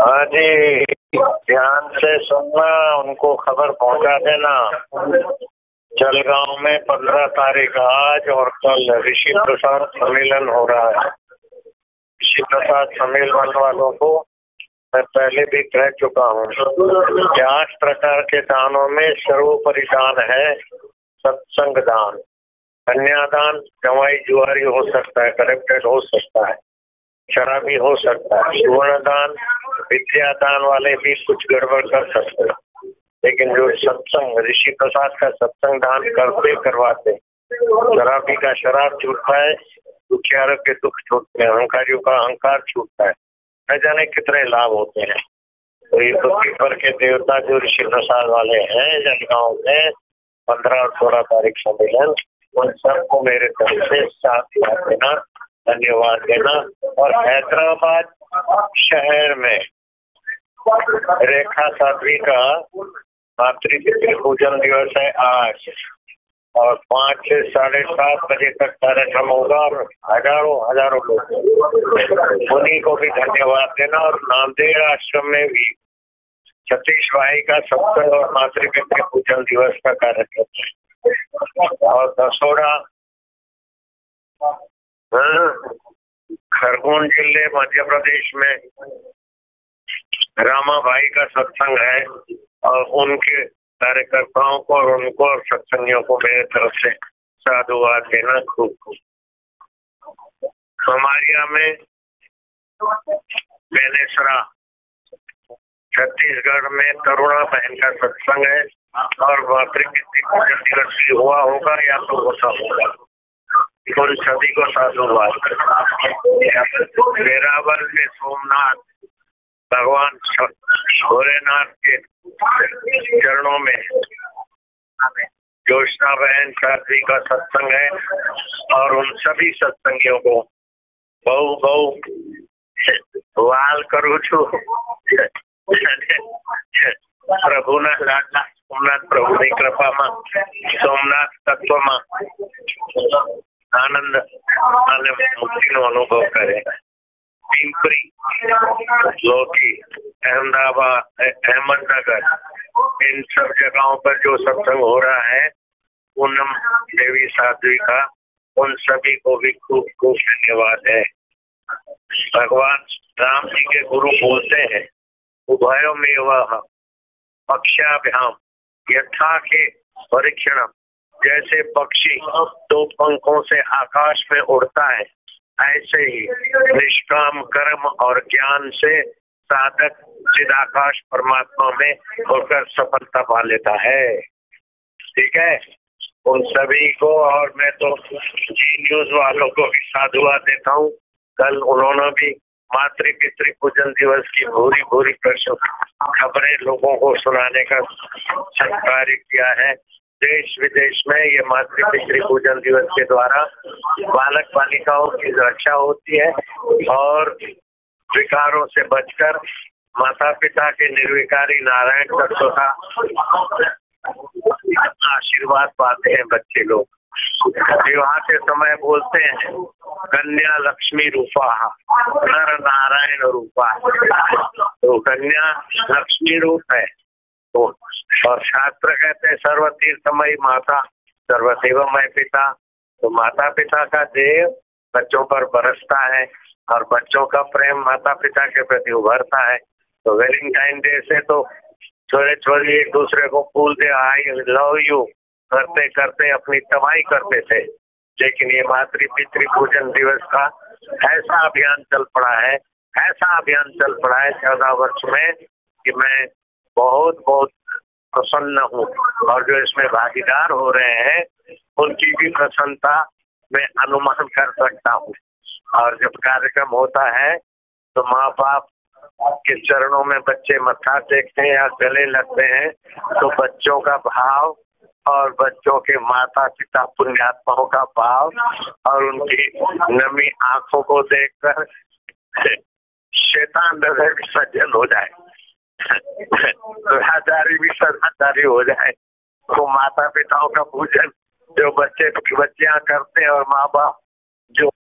हाँ जी, ध्यान से सुनना, उनको खबर पहुंचा देना। जलगांव में 15 तारीख आज और कल ऋषि प्रसाद सम्मेलन हो रहा है। ऋषि प्रसाद सम्मेलन वालों को मैं पहले भी कह चुका हूँ कि 8 प्रकार के दानों में सर्वोपरि दान है सत्संग दान। कन्यादान जवाई जुआरी हो सकता है, करप्टेड हो सकता है, शराबी हो सकता है। सुवर्ण दान, विद्या दान वाले भी कुछ गड़बड़ कर सकते हैं, लेकिन जो सत्संग, ऋषि प्रसाद का सत्संग दान करते करवाते, शराबी का शराब छूटता है, दुखियारों के दुख छूटते हैं, अहंकारियों का अहंकार छूटता है, न जाने कितने लाभ होते हैं। तो ये पृथ्वी पर के देवता जो ऋषि प्रसाद वाले हैं जलगांव में 15 और 16 तारीख सम्मेलन, उन सबको मेरे तरफ से साथ देना, धन्यवाद देना। और हैदराबाद शहर में रेखा साध्वी का मातृपितृ पूजन दिवस है आज, और 5 से 7:30 बजे तक कार्यक्रम होगा और हजारों लोग। उन्हीं को भी धन्यवाद देना। और नामदेव आश्रम में भी सतीश भाई का सत्संग और मातृपितृ पूजन दिवस का कार्यक्रम है। और दसोरा खरगोन जिले मध्य प्रदेश में रामा भाई का सत्संग है, और उनके कार्यकर्ताओं को और उनको और सत्संगियों को मेरे तरफ से साधुवाद देना खूब खूब। हमारिया में बेनेसरा छत्तीसगढ़ में तरुणा बहन का सत्संग है, और मातृपितृ पूजन दिवस भी हुआ होगा या तो होता होगा। उन सभी को साधुवाद। वेरावल में सोमनाथ भगवान भोलेनाथ के चरणों में जोशना बहन साध्वी का सत्संग है, और उन सभी सत्संगियों को बहु वाल करू छू પ્રભુના લાડલા સોમનાથ પ્રભુની કૃપામાં સોમનાથ તત્વમાં આનંદ અને મુક્તિનો અનુભવ કરે। पिंपरी, लोकी, अहमदनगर, इन सब जगहों पर जो सत्संग हो रहा है पूनम देवी साध्वी का, उन सभी को भी खूब खूब धन्यवाद है। भगवान राम जी के गुरु बोलते हैं, उभयोमेव पक्षाभ्याम यथा के परीक्षण, जैसे पक्षी 2 पंखों से आकाश में उड़ता है, ऐसे ही निष्काम कर्म और ज्ञान से साधक चिदाकाश परमात्मा में होकर सफलता पा लेता है। ठीक है, उन सभी को। और मैं तो जी न्यूज वालों को भी साधुवाद देता हूँ। कल उन्होंने भी मातृपितृ पूजन दिवस की भूरी खबरें लोगों को सुनाने का कार्य किया है। देश विदेश में ये मातृपितृ पूजन दिवस के द्वारा बालक बालिकाओं की रक्षा होती है, और विकारों से बचकर माता पिता के निर्विकारी नारायण तत्व का आशीर्वाद पाते हैं बच्चे लोग। विवाह के समय बोलते हैं कन्या लक्ष्मी रूपा नर नारायण रूपा, तो कन्या लक्ष्मी रूप है। तो और शास्त्र कहते हैं सर्वतीर्थमयी माता सर्वदेवमय पिता। तो माता पिता का देव बच्चों पर बरसता है, और बच्चों का प्रेम माता पिता के प्रति उभरता है। तो वैलेंटाइन डे से तो छोरे एक दूसरे को फूल दे आई लव यू करते करते अपनी तबाही करते थे, लेकिन ये मातृपितृ पूजन दिवस का ऐसा अभियान चल पड़ा है 14 वर्ष में, कि मैं बहुत प्रसन्न हूँ। और जो इसमें भागीदार हो रहे हैं उनकी भी प्रसन्नता मैं अनुमान कर सकता हूँ। और जब कार्यक्रम होता है तो माँ बाप के चरणों में बच्चे मत्था टेकते हैं या गले लगते हैं, तो बच्चों का भाव और बच्चों के माता पिता पुण्यात्माओं का भाव और उनकी नमी आंखों को देखकर शैतान डर सज्जन हो जाए, सदाचारी भी सदाचारी हो जाए। तो माता पिताओं का पूजन जो बच्चियां करते हैं और माँ बाप जो